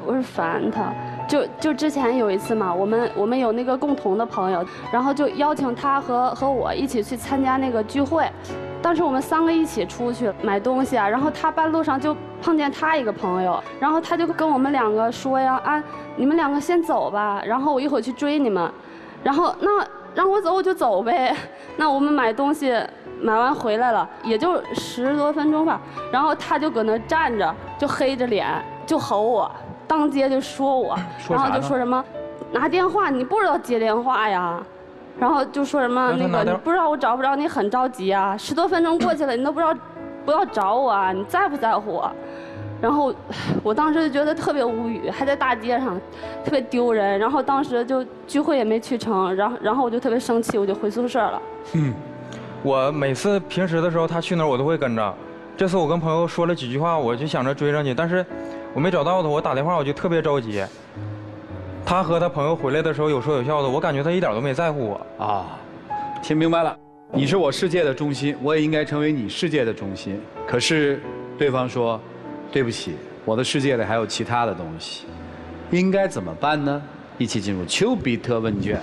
不是烦他，就之前有一次嘛，我们有那个共同的朋友，然后就邀请他和我一起去参加那个聚会。当时我们3个一起出去买东西啊，然后他半路上就碰见他一个朋友，然后他就跟我们2个说呀，啊，你们2个先走吧，然后我一会儿去追你们。然后那让我走我就走呗。那我们买东西买完回来了，也就10多分钟吧。然后他就搁那站着，就黑着脸就吼我，当街就说我，然后就说什么拿电话你不知道接电话呀。然后就说什么那个你不知道我找不着你很着急啊，10多分钟过去了你都不要找我啊，你在不在乎我？然后我当时就觉得特别无语，还在大街上，特别丢人。然后当时就聚会也没去成，然后我就特别生气，我就回宿舍了。 我每次平时的时候他去哪儿我都会跟着。这次我跟朋友说了几句话，我就想着追上去，但是我没找到他，我打电话我就特别着急。他和他朋友回来的时候有说有笑的，我感觉他一点都没在乎我啊。听明白了，你是我世界的中心，我也应该成为你世界的中心。可是对方说，对不起，我的世界里还有其他的东西，应该怎么办呢？一起进入丘比特问卷。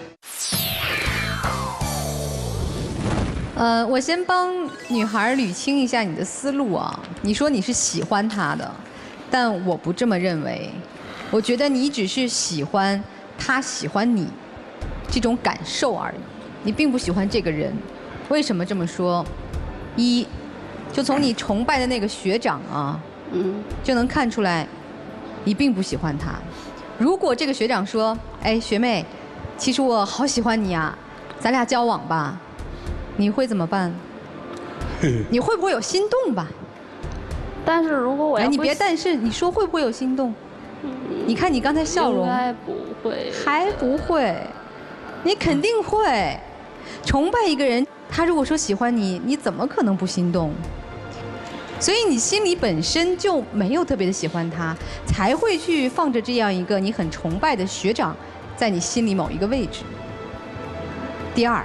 我先帮女孩捋清一下你的思路啊。你说你是喜欢他的，但我不这么认为。我觉得你只是喜欢他喜欢你这种感受而已，你并不喜欢这个人。为什么这么说？一，就从你崇拜的那个学长啊，就能看出来，你并不喜欢他。如果这个学长说，哎，学妹，其实我好喜欢你啊，咱俩交往吧，你会怎么办？你会不会有心动吧？ 但是如果我要你别但是，你说会不会有心动？你看你刚才笑容， 应该不会， 还不会，你肯定会。崇拜一个人，他如果说喜欢你，你怎么可能不心动？所以你心里本身就没有特别的喜欢他，才会去放着这样一个你很崇拜的学长，在你心里某一个位置。第二，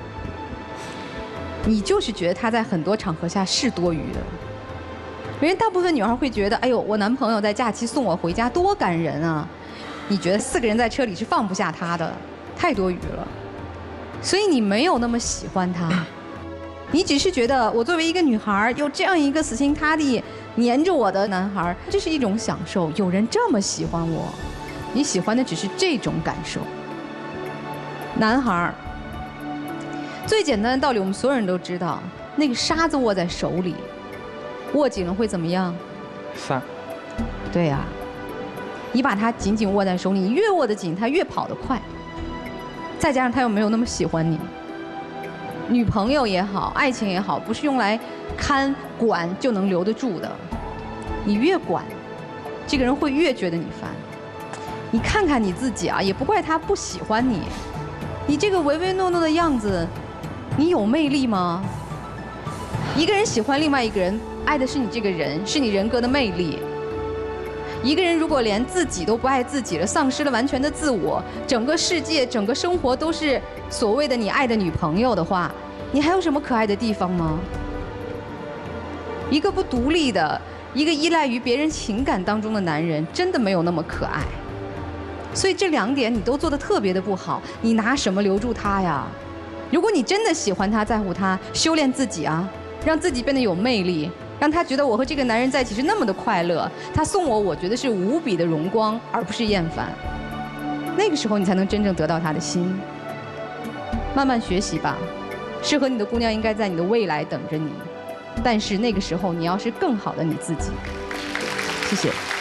你就是觉得他在很多场合下是多余的。因为大部分女孩会觉得，哎呦，我男朋友在假期送我回家多感人啊！你觉得4个人在车里是放不下他的，太多余了。所以你没有那么喜欢他，你只是觉得我作为一个女孩，有这样一个死心塌地黏着我的男孩，这是一种享受。有人这么喜欢我，你喜欢的只是这种感受。男孩，最简单的道理我们所有人都知道，那个沙子握在手里。握紧了会怎么样？ 散。 对呀，你把它紧紧握在手里，你越握得紧，它越跑得快。再加上他又没有那么喜欢你，女朋友也好，爱情也好，不是用来看管就能留得住的。你越管，这个人会越觉得你烦。你看看你自己啊，也不怪他不喜欢你，你这个唯唯诺诺的样子，你有魅力吗？一个人喜欢另外一个人，爱的是你这个人，是你人格的魅力。一个人如果连自己都不爱自己了，丧失了完全的自我，整个世界、整个生活都是所谓的你爱的女朋友的话，你还有什么可爱的地方吗？一个不独立的、一个依赖于别人情感当中的男人，真的没有那么可爱。所以这2点你都做得特别的不好，你拿什么留住他呀？如果你真的喜欢他、在乎他，修炼自己啊，让自己变得有魅力。让他觉得我和这个男人在一起是那么的快乐，他送我觉得是无比的荣光，而不是厌烦。那个时候你才能真正得到他的心。慢慢学习吧，适合你的姑娘应该在你的未来等着你，但是那个时候你要是更好的你自己。谢谢。